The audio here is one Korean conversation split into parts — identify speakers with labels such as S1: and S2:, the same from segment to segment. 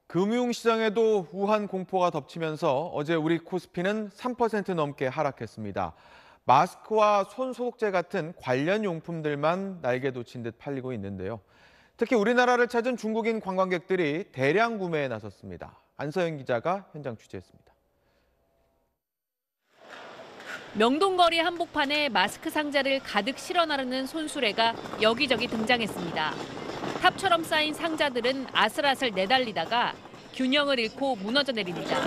S1: 금융시장에도 우한 공포가 덮치면서 어제 우리 코스피는 3% 넘게 하락했습니다. 마스크와 손소독제 같은 관련 용품들만 날개 돋친 듯 팔리고 있는데요. 특히 우리나라를 찾은 중국인 관광객들이 대량 구매에 나섰습니다. 안서영 기자가 현장 취재했습니다.
S2: 명동거리 한복판에 마스크 상자를 가득 실어 나르는 손수레가 여기저기 등장했습니다. 탑처럼 쌓인 상자들은 아슬아슬 내달리다가 균형을 잃고 무너져 내립니다.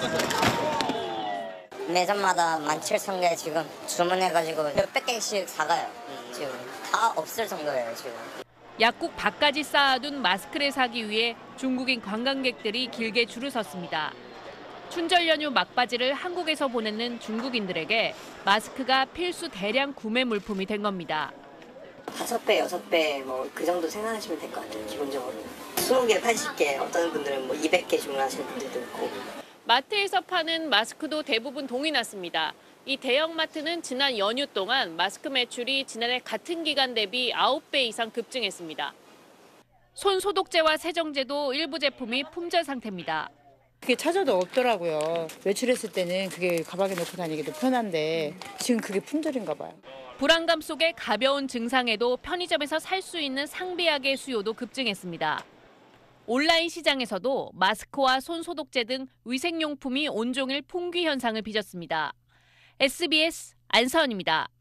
S3: 매점마다 17,000개 지금 주문해가지고 몇백 개씩 사가요. 지금 다 없을 정도예요, 지금.
S2: 약국 밖까지 쌓아둔 마스크를 사기 위해 중국인 관광객들이 길게 줄을 섰습니다. 춘절 연휴 막바지를 한국에서 보내는 중국인들에게 마스크가 필수 대량 구매 물품이 된 겁니다.
S4: 5배, 6배 뭐 그 정도 생각하시면 될 것 같아요, 기본적으로. 20개, 80개, 어떤 분들은 뭐 200개 주문하시는 분들도 있고.
S2: 마트에서 파는 마스크도 대부분 동이 났습니다. 이 대형마트는 지난 연휴 동안 마스크 매출이 지난해 같은 기간 대비 9배 이상 급증했습니다. 손소독제와 세정제도 일부 제품이 품절 상태입니다.
S5: 그게 찾아도 없더라고요. 외출했을 때는 그게 가방에 넣고 다니기도 편한데 지금 그게 품절인가 봐요.
S2: 불안감 속에 가벼운 증상에도 편의점에서 살 수 있는 상비약의 수요도 급증했습니다. 온라인 시장에서도 마스크와 손소독제 등 위생용품이 온종일 품귀 현상을 빚었습니다. SBS 안서연입니다.